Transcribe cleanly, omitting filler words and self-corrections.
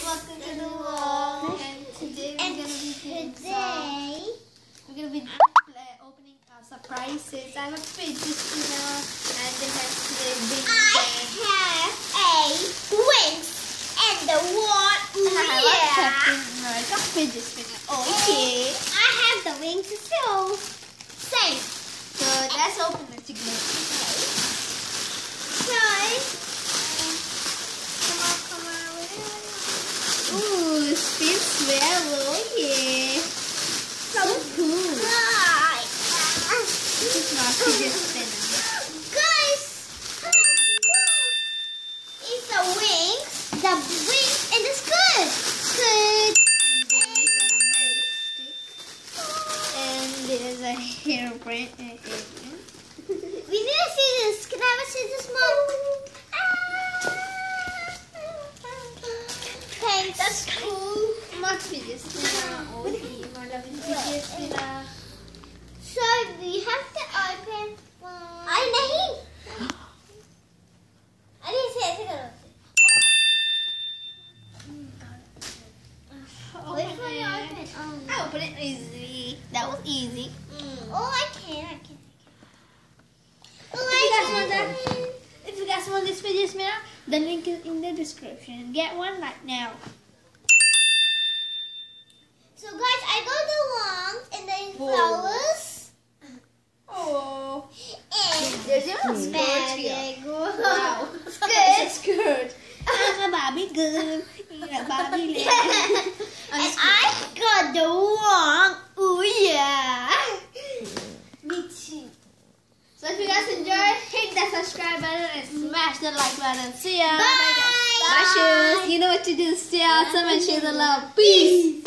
Welcome to the vlog. And today we're gonna be opening our surprises. I have a fidget spinner and then I have a wings and the one. I have a Captain America fidget spinner. Okay. I have the wings too. Same. So let's open it together. Come on. Ooh, it spins well. Okay. So cool. This is my fidget spinner. Guys, it's the wings. The wings and it's good. Good. And there's a hairbrand. We need to see this. Can I have a scissors, Mom? Thanks. That's cool. My fidget spinner. Oh, my loving fidget spinner. So we have to open. I नहीं. अरे ऐसे करो. Wait for you to open. I opened it easily. That was easy. Oh, I can. If you guys want this fidget spinner, the link is in the description. Get one right now. So guys, I got the wands and then flowers. Oh. And There's even a skirt here. Wow. Skirt. Skirt. I'm a Barbie girl in a Barbie land. And I got the wand. Oh yeah. Me too. So if you guys enjoyed, hit that subscribe button and smash the like button. See ya. Bye. Bye, shoes. You know what to do. Stay awesome and share the love. Peace.